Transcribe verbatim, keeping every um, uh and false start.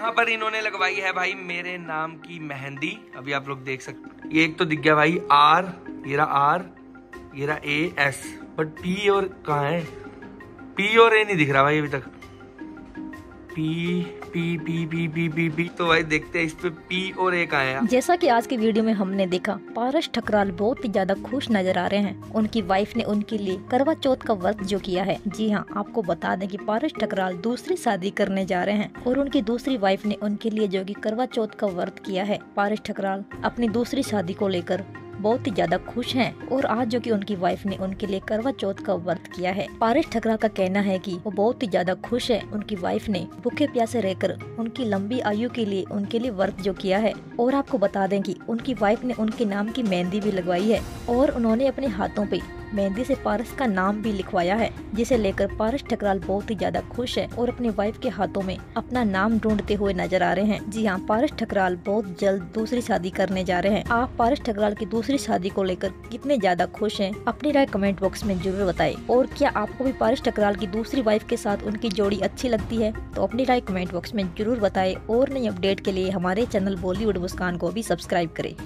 यहाँ पर इन्होंने लगवाई है भाई मेरे नाम की मेहंदी। अभी आप लोग देख सकते, ये एक तो दिख गया भाई आर, ये रहा आर, ये रहा ए एस, बट पी और कहाँ है? पी और ए नहीं दिख रहा भाई अभी तक। पी पी पी पी पी पी पी तो भाई देखते हैं इस पे पी और ए कहाँ है। जैसा कि आज की वीडियो में हमने देखा, पारस ठकराल बहुत ही ज्यादा खुश नजर आ रहे हैं। उनकी वाइफ ने उनके लिए करवा चौथ का व्रत जो किया है। जी हाँ, आपको बता दें कि पारस ठकराल दूसरी शादी करने जा रहे हैं और उनकी दूसरी वाइफ ने उनके लिए जो कि करवा चौथ का व्रत किया है। पारस ठकराल अपनी दूसरी शादी को लेकर बहुत ही ज्यादा खुश हैं और आज जो कि उनकी वाइफ ने उनके लिए करवा चौथ का व्रत किया है। पारस ठकराल का कहना है कि वो बहुत ही ज्यादा खुश है। उनकी वाइफ ने भूखे प्यासे रहकर उनकी लंबी आयु के लिए उनके लिए व्रत जो किया है। और आपको बता दें कि उनकी वाइफ ने उनके नाम की मेहंदी भी लगवाई है और उन्होंने अपने हाथों पे मेहंदी से पारस का नाम भी लिखवाया है, जिसे लेकर पारस ठकराल बहुत ही ज्यादा खुश है और अपनी वाइफ के हाथों में अपना नाम ढूंढते हुए नजर आ रहे हैं। जी हाँ, पारस ठकराल बहुत जल्द दूसरी शादी करने जा रहे हैं। आप पारस ठकराल की दूसरी शादी को लेकर कितने ज्यादा खुश हैं? अपनी राय कमेंट बॉक्स में जरूर बताएं। और क्या आपको भी पारस ठकराल की दूसरी वाइफ के साथ उनकी जोड़ी अच्छी लगती है? तो अपनी राय कमेंट बॉक्स में जरूर बताएं और नई अपडेट के लिए हमारे चैनल बॉलीवुड मुस्कान को भी सब्सक्राइब करें।